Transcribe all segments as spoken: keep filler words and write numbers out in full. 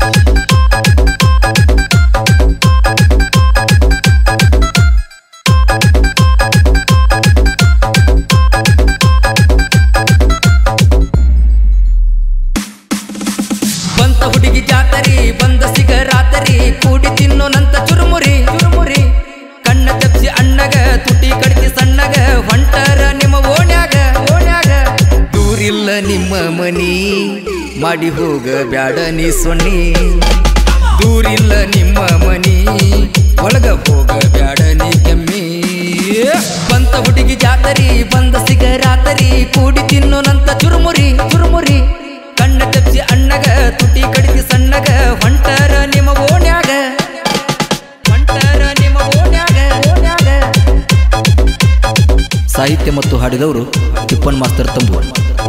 ಹುಡುಗಿ ಜಾತರಿ ಬಂದ ಸಿಗರಾತರಿ ಕೂಡಿ ತಿನ್ನೋನಂತ ಚುರುಮುರಿ ಚುರುಮುರಿ ಕಣ್ಣ ತಪ್ಸಿ ಅಣ್ಣಗ ತುಟಿ ಕಡಿತಿ ಸಣ್ಣಗ ಹೊಂಟರ ನಿಮ್ಮ ಓಣ್ಯಾಗ ಓಣ್ಯಾಗ ದೂರಿಲ್ಲ ನಿಮ್ಮ ಮನಿ ಮಾಡಿ ಹೋಗ ಬ್ಯಾಡ ನೀ ಸೊನ್ನಿ ದೂರಿಲ್ಲ ನಿಮ್ಮ ಮನಿ ಒಳಗ ಹೋಗ ಬ್ಯಾಡ ನೀ ಕೆಮ್ಮಿ ಬಂತ ಹುಡುಗಿ ಜಾತರಿ ಬಂದ ಸಿಗರಾತರಿ ಕೂಡಿ ತಿನ್ನೋನಂತ ಚುರುಮುರಿ ಚುರುಮುರಿ ಕಣ್ಣ ತಪ್ಸಿ ಅಣ್ಣಗ ತುಟಿ ಕಡಿತಿ ಸಣ್ಣಗ ಹೊಂಟರ ನಿಮ್ಮ ಓಣ್ಯಾಗ ಹೊಂಟರ ನಿಮ್ಮ ಓಣ್ಯಾಗ ಓಣ್ಯಾಗ. ಸಾಹಿತ್ಯ ಮತ್ತು ಹಾಡಿದವರು ತಿಪ್ಪನ್ ಮಾಸ್ತರ್ ತಂಬೂರ್.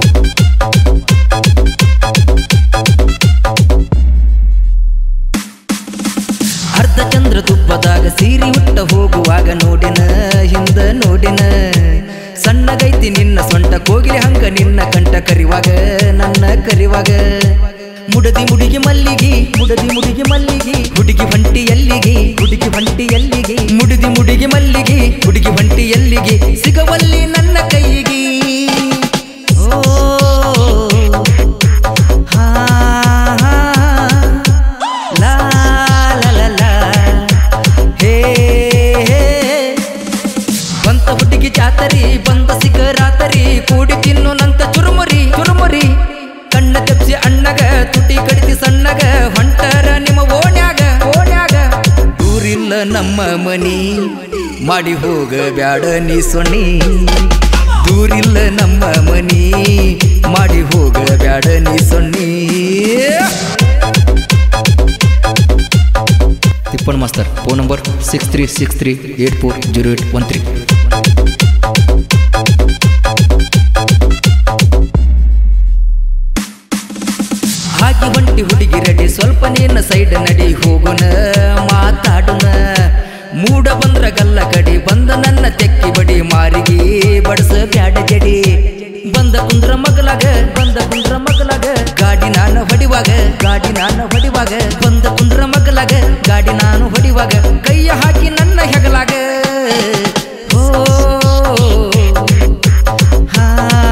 ಅರ್ಧ ಚಂದ್ರ ತುಪ್ಪದಾಗ ಸೀರಿ ಹುಟ್ಟ ಹೋಗುವಾಗ ನೋಡಿನ ಹಿಂದ ನೋಡಿನ ಸಣ್ಣಗೈತಿ ನಿನ್ನ ಸೊಂಟ ಕೋಗಿಲೆ ಹಂಗ ನಿನ್ನ ಕಂಠ ಕರಿವಾಗ ನನ್ನ ಕರಿವಾಗ ಮುಡದಿ ಮುಡಿಗೆ ಮಲ್ಲಿಗೆ ಮುಡದಿ ಮುಡಿಗೆ ಮಲ್ಲಿಗೆ ಹುಡುಗಿ ಬಂಟಿ ಎಲ್ಲಿಗೆ ಹುಡುಗಿ ಬಂಟಿ ಎಲ್ಲಿಗೆ ಮುಡಿದಿ ಮುಡಿಗೆ ಮಲ್ಲಿಗೆ ಹುಡುಗಿ ಬಂಟಿ ಎಲ್ಲಿಗೆ ಸಿಗವಲ್ಲಿ ನನ್ನ ಕೈಗೆ ಓ ಹಾ ಲಾ ಲಾ ಲಾ ಹೇ ಬಂತ ಹುಡುಗಿ ಜಾತರಿ ಬಂದ ಸಿಗರಾತರಿ ಕೂಡಿ ತಿನ್ನೋನಂತ ಚುರುಮುರಿ ಚುರುಮುರಿ ಕಣ್ಣ ತಪ್ಸಿ ಅಣ್ಣಗ ತುಟಿ ಕಡಿತಿ ಸಣ್ಣಗ ಹೊಂಟರ ನಿಮ್ಮ ಓಣ್ಯಾಗ ಓಣ್ಯಾಗ ದೂರಿಲ್ಲ ನಮ್ಮ ಮನಿ ಮಾಡಿ ಹೋಗ ಬ್ಯಾಡ ನೀ ಸೊನ್ನಿ ದೂರಿಲ್ಲ ನಮ್ಮ ಮನಿ ಮಾಡಿ ಹೋಗ ಬ್ಯಾಡ ನೀ ಸೊನ್ನಿ. Tippan master phone number six three six three eight four zero eight one three. ಹಾಕಿ ಹೊಂಟಿ ಹುಡುಗಿ ರೆಡಿ ಸ್ವಲ್ಪ ನೀನ ಸೈಡ್ ನಡಿ ಹೋಗುನ ಮಾತಾಡುನ ಮೂಡ ಬಂದ್ರ ಗಲ್ಲ ಕಡಿ ಬಂದ ನನ್ನ ತೆಕ್ಕಿ ಬಡಿ ಮಾರಿಗೆ ಬಡಸ ಬ್ಯಾಡ ಜಡಿ ಬಂದ ಕುಂದ್ರ ಮಗಲಾಗ ಬಂದ ಕುಂದ್ರ ಮಗಲಾಗ ಗಾಡಿ ನಾನು ಹೊಡಿವಾಗ ಗಾಡಿ ನಾನು ಹೊಡಿವಾಗ ಬಂದ ಕುಂದ್ರ ಮಗಲಾಗ ಗಾಡಿ ನಾನು ಹೊಡಿವಾಗ ಕೈಯ ಹಾಕಿ ನನ್ನ ಹೆಗಲಾಗ ಓ ಹಾ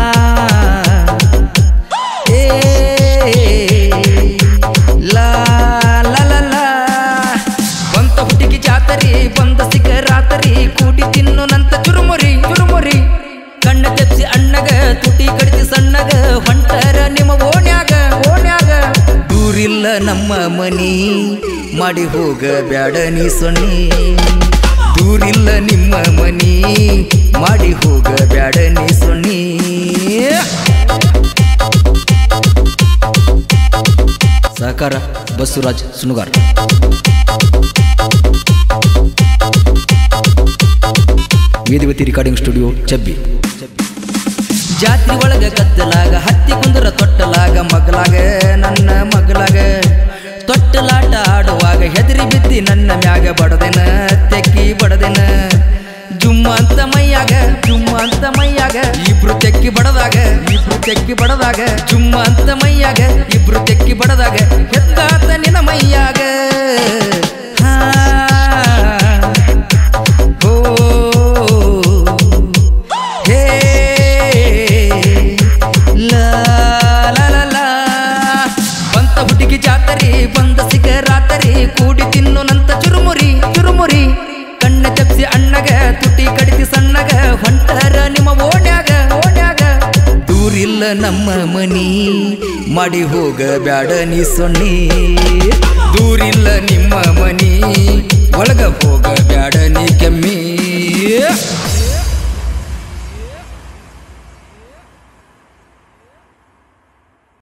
ಏ ಲಾ ಲಾ ಲಾ ಲಾ ಬಂತ ಹುಡುಗಿ ಜಾತರಿ ಬಂದ ಸಿಗರಾತರಿ ಕೂಡಿ ತಿನ್ನೋನಂತ ಚುರುಮುರಿ ಚುರುಮುರಿ ಕಣ್ಣ ತೆಪ್ಸಿ ಅಣ್ಣಗ ತುಟಿ ಕಡಿತಿ ಸಣ್ಣಗ ಹೊಂಟರ ನಿಮ್ಮ ಓಣ್ಯಾಗ ಓಣ್ಯಾಗ ದೂರಿಲ್ಲ ನಮ್ಮ ಮನಿ ಮಾಡಿ ಹೋಗ ಬ್ಯಾಡ ನೀ ಸೊನ್ನಿ ದೂರಿಲ್ಲ ನಿಮ್ಮ ಮನಿ ಮಾಡಿ ಹೋಗ ಬ್ಯಾಡ ನೀ ಸೊನ್ನಿ. ಸಹಕಾರ ಬಸವರಾಜ್ ಸುನುಗಾರ್. ವೇದವತಿ ರೆಕಾರ್ಡಿಂಗ್ ಸ್ಟುಡಿಯೋ ಚಬ್ಬಿ. ಜಾತ್ರೆ ಒಳಗ ಗದ್ದಲಾಗ ಹತ್ತಿ ಕುಂದರ ತೊಟ್ಟಲಾಗ ಮಗಲಾಗ ನನ್ನ ಮಗಲಾಗ ತೊಟ್ಟಲಾಟ ಆಡುವಾಗ ಹೆದರಿ ಬಿದ್ದಿ ನನ್ನ ಮ್ಯಾಗ ಬಡದೆನ ತೆಕ್ಕಿ ಬಡದೆನ ಜುಮ್ಮ ಅಂತ ಮೈಯಾಗ ಜುಮ್ಮ ಅಂತ ಮೈಯಾಗ ಇಬ್ರು ತೆಕ್ಕಿ ಬಡದಾಗ ಇಬ್ರು ತೆಕ್ಕಿ ಬಡದಾಗ ಜುಮ್ಮ ಅಂತ ಮೈಯಾಗ ಇಬ್ರು ತೆಕ್ಕಿ ಬಡದಾಗ ಹೆತ್ತಾತ ನಿನ್ನ ಮೈಯಾಗ ಹಾ ಓ ಹೇ ಲಾ ಲಾ ಲಾ ಲಾ ಬಂತ ಹುಡುಗಿ ಜಾತರಿ ಬಂದ ಸಿಗರಾತರಿ ಕೂಡಿ ತಿನ್ನೋನಂತ ಚುರುಮುರಿ ಚುರುಮುರಿ ಕಣ್ಣ ತಪ್ಸಿ ಅಣ್ಣಗ ತುಟಿ ಕಡಿತಿ ಸಣ್ಣಗ ಹೊಂಟರ ನಿಮ್ಮ ಓಣ್ಯಾಗ ಓಣ್ಯಾಗ ದೂರಿಲ್ಲ ನಮ್ಮ ಮನಿ ಮಾಡಿ ಹೋಗ ಬ್ಯಾಡ ನೀ ಸೊನ್ನಿ ದೂರಿಲ್ಲ ನಿಮ್ಮ ಮನಿ ಒಳಗ ಹೋಗ ಬ್ಯಾಡ